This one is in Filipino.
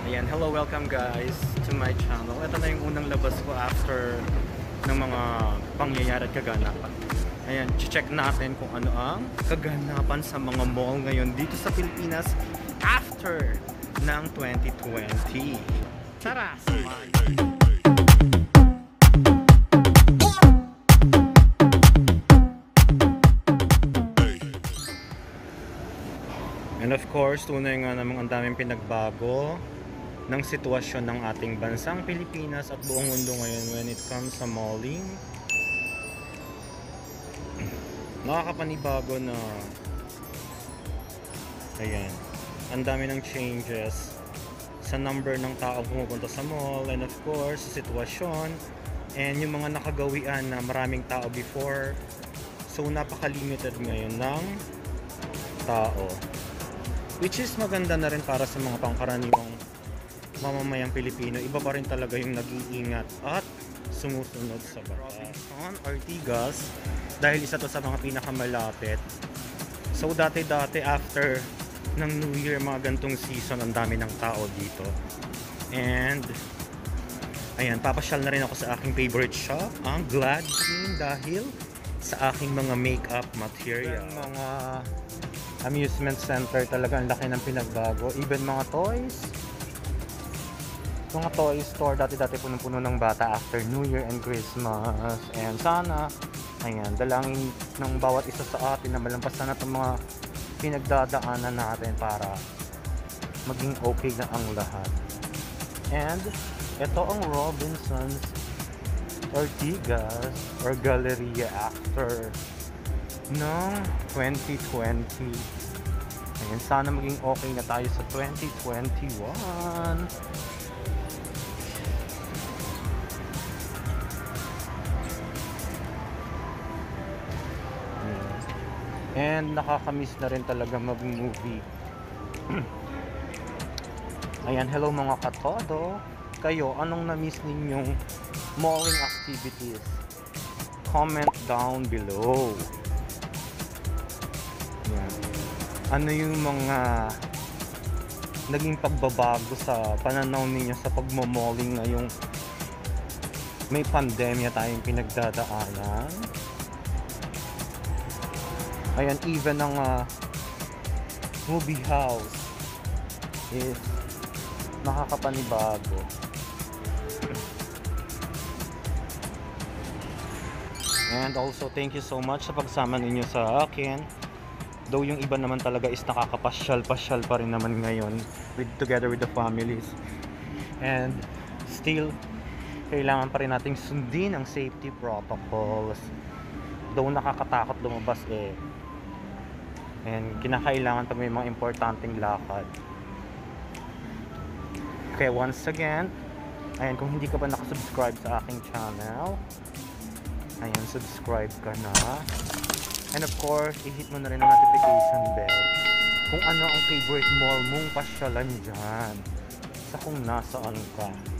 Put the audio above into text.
Ayan, hello, welcome guys to my channel. Ito na yung unang labas ko after ng mga pangyayari at kaganapan. Ayan, check natin kung ano ang kaganapan sa mga mall ngayon dito sa Pilipinas after ng 2020. Tara! And of course, tunay nga namang ang daming pinagbago ng sitwasyon ng ating bansang Pilipinas at buong mundo ngayon when it comes sa malling. Nakakapanibago na ayan, ang dami ng changes sa number ng tao pumupunta sa mall and of course sa sitwasyon and yung mga nakagawian na maraming tao before, so napaka-limited ngayon ng tao, which is maganda na rin para sa mga pangkaraniwang mamamayang Pilipino. Iba pa rin talaga yung nag-iingat at sumusunod sa batas. Ortigas, dahil isa to sa mga pinakamalapit. So dati-dati after ng New Year, mga gantong season, ang dami ng tao dito. And ayan, papasyal na rin ako sa aking favorite shop, ang Glad King, dahil sa aking mga makeup material. Mga amusement center, talaga ang laki ng pinagbago. Even mga toys, mga toy store, dati-dati punong-puno ng bata after New Year and Christmas. And sana, ayan, dalangin ng bawat isa sa atin na malampasan na itong mga pinagdadaanan natin para maging okay na ang lahat. And ito ang Robinson's Ortigas or Galleria after ng 2020. Ayan, sana maging okay na tayo sa 2021. And nakakamiss na rin talaga mag-movie. Ayan, hello mga katodo. Kayo, anong na-miss ninyong malling activities? Comment down below. Ayan. Ano yung mga naging pagbabago sa pananaw ninyo sa pagmamalling ngayong may pandemya tayong pinagdadaanan? Ayan, even ang movie house is nakakapanibago. And also, thank you so much sa pagsama ninyo sa akin. Though yung iba naman talaga is nakakapasyal-pasyal pa rin naman ngayon together with the families. And still, kailangan pa rin nating sundin ang safety protocols. Though nakakatakot lumabas and kinakailangan pag may mga importanteng lakad. Okay, once again, ayan, kung hindi ka pa nakasubscribe sa aking channel, ayan, subscribe ka na. And of course, i-hit mo na rin ang notification bell kung ano ang favorite mall mong pasyalan dyan sa kung nasaan ka.